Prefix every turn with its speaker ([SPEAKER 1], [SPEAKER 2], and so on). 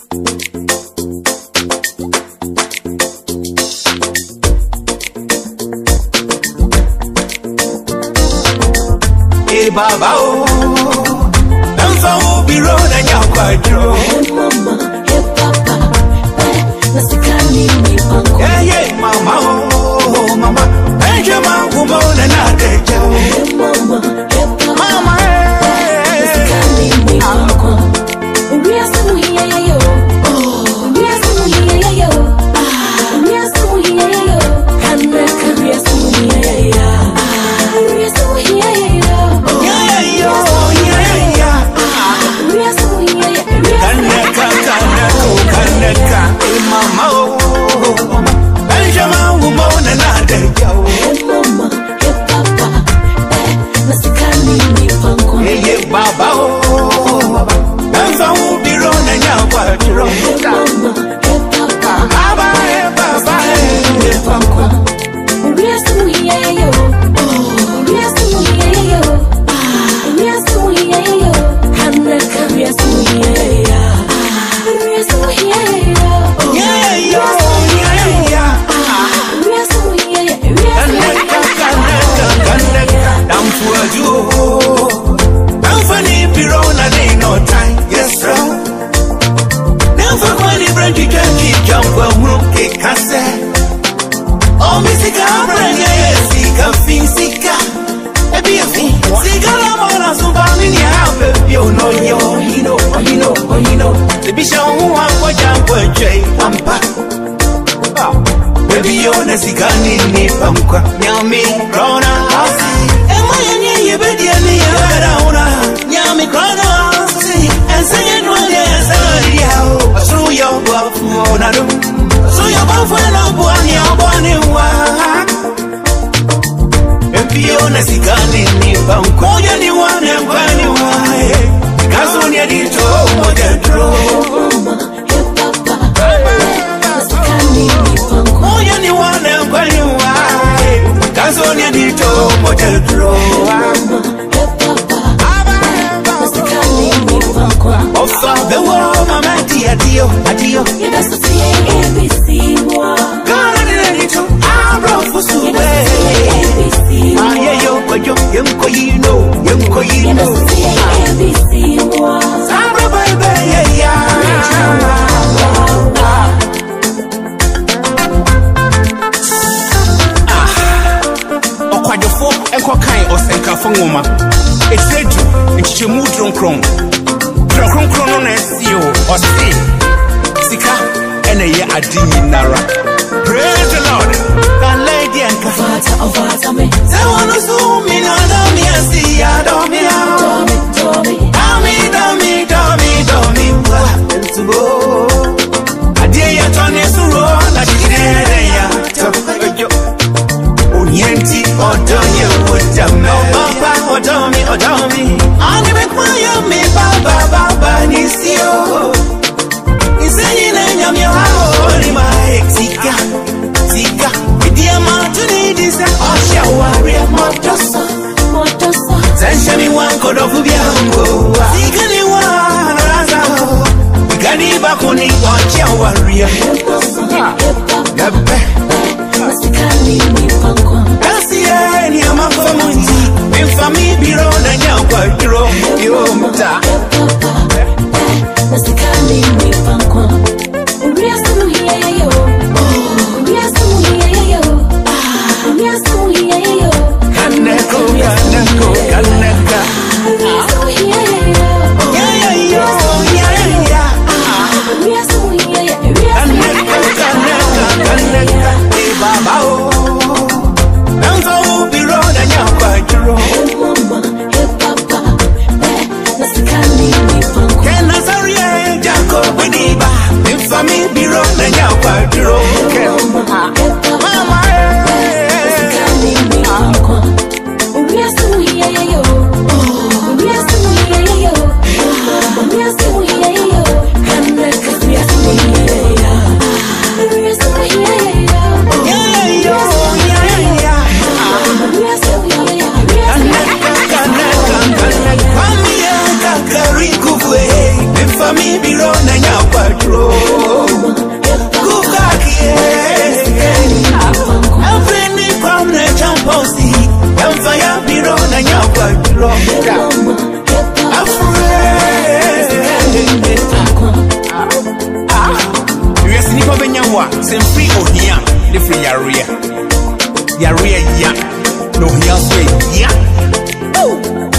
[SPEAKER 1] Baba oh, I'm so be road and you're quite true.
[SPEAKER 2] Hey mama, hey papa, nasikani ni pango.
[SPEAKER 1] Yeah, mama oh, mama, and your mom woman and I take you.
[SPEAKER 2] Hey mama, hey papa,
[SPEAKER 1] mama,
[SPEAKER 2] nasikani ni pango. We are so here yo, we are so here yo, we are so here yo. Hanaka we are so here yo, we are so here yo.
[SPEAKER 1] Baba oh, I'm so be run and now what you run. Baba, Baba,
[SPEAKER 2] we are so here yo, we are so here yo, we are so here yo. Hanaka we are so here yo, we are so here yo.
[SPEAKER 1] Yeah, yo, yeah,
[SPEAKER 2] we are so here, we are so here.
[SPEAKER 1] I'm for you. No time, yes, sir. Never money, brandy, junkie, jump, room, cake, cassette. Oh, Missika, brand, yes, Sika, Finsika. A be a thing. Sika, Lamona, Subani, you know, you know. The bishop who want for jump, Jay, Wampa. Baby, you're the Sika, Nini, Pamka, Yami, Rona, and my you bet you Yami, Krona. And say it when there's a so your buff, so your buff when I'm born, you're born in one. If you're not sick, I'm call anyone and when you are. Because when you did what you call anyone and when you are. Because when you did what you Ofa the world, mama, adio.
[SPEAKER 2] You got to see ABC one.
[SPEAKER 1] God, I need to. I brought for so
[SPEAKER 2] ABC.
[SPEAKER 1] Ah, yeah, yo, you know.
[SPEAKER 2] You got to see ABC one.
[SPEAKER 1] Sabra, baby, yeah. Okwadofo, enko kai osenka fongoma. Etreju, enchichemu dronkron. Kronkron na SEO or see Sika and a year adini nara. Praise the Lord. Can lady and
[SPEAKER 2] Kafata of me.
[SPEAKER 1] They want to zoom in on me and see ya, Domi. To go. A day at on his road, a day. Unienti or Donya would tell me, Papa or Domi. I never require me, Baba, Nisio. He's saying, I'm your holy, my Sika. With the amount to need is a Osha warrior, Motosa. Send me one code of Bianco. Sikani one, Raza. We can even only watch your warrior. That's the end, you're my family. If for me, be round and you're quite true. You're Can I sorry, Jacob, for me biro na nya kwadro kukaki every from the champosi am fire biro na nya kwadro yes ni ko benya wa sem free ohia the free area ya no here so ya